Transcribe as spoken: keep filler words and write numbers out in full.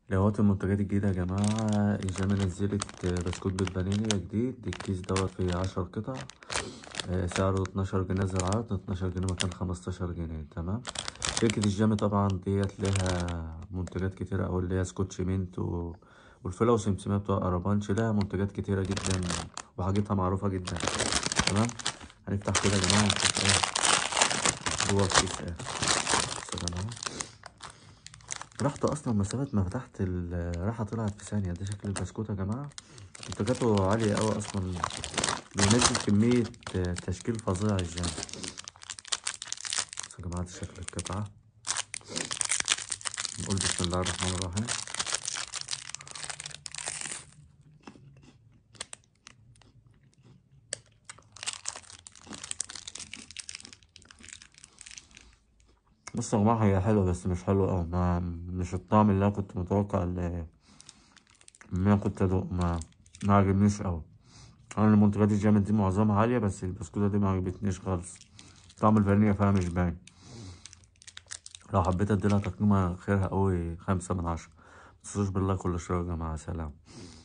لقيت المنتجات الجديدة يا جماعة. الجامعة نزلت بسكوت بالفانيليا جديد. الكيس دوت فيه عشر قطع. آه، سعره اتناشر جنيه زي العرض، اتناشر جنيه مكان خمستاشر جنيه. تمام. شركة الجامي طبعا ديت لها منتجات كتيرة أوي، اللي هي سكوتش مينت و... والفلا وسمسمية بتوع أرابانش. لها منتجات كتيرة جدا وحاجتها معروفة جدا. تمام. هنفتح كده يا جماعة ونشوف ايه جوه الكيس ايه. بصوا يا جماعة، ريحته أصلا مسافة ما فتحت الريحة طلعت في ثانية. ده شكل البسكوت يا جماعة. منتجاته عالية أوي أصلا، بينزل كمية تشكيل فظيع الجامي. بصوا يا جماعة، ده شكل القطعة. نقول بسم الله الرحمن الرحيم. بص يا جماعة، هي حلوة بس مش حلوة أوي. ما مش الطعم اللي أنا كنت متوقع اللي أنا كنت أدوق. ما ما عجبنيش أوي. أنا المنتجات الجامد دي معظمها عالية، بس البسكوتة دي ما عجبتنيش خالص. طعم الفانيليا فيها مش باين. لو حبيت أديلها تقييمها خيرها أوي خمسة من عشرة. متنسوش بالله كل شوية يا جماعة. سلام.